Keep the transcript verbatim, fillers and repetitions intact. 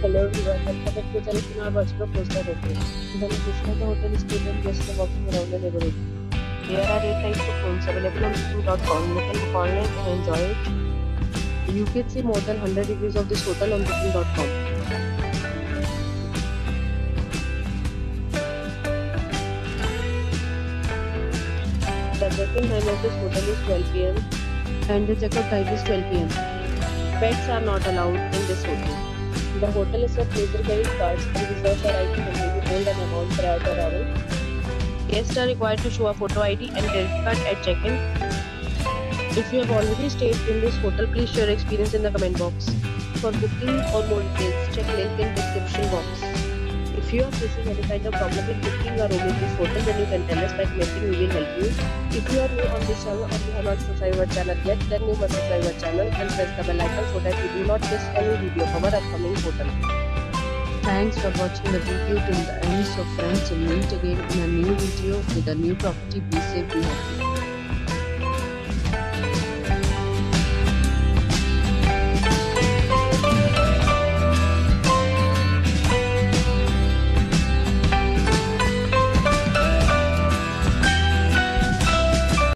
Hello everyone, welcome back to channel in our Bachelor Four-Star Hotel. The location of the hotel is student guests are walking around the neighborhood. There are eight types of rooms available on booking dot com. You can book online and enjoy it. You can see more than one hundred reviews of this hotel on booking dot com. The check-in time of this hotel is twelve p m and the check-out time is twelve p m Pets are not allowed in this hotel. The hotel accepts major credit cards and reserves the right to temporarily hold an amount prior to arrival. Guests are required to show a photo I D and credit card at check-in. If you have already stayed in this hotel, please share your experience in the comment box. For booking or more details, check link in description box. If you are facing any kind of problem with booking a room in this hotel, then you can tell us by commenting. We will help you. If you are new on this channel or you have not subscribed our channel yet, then you must subscribe our channel and press the bell icon so that you do not miss any video of our upcoming hotel. Thanks for watching the video till the end. So friends, we'll meet again in a new video with a new property. Be safe, be happy.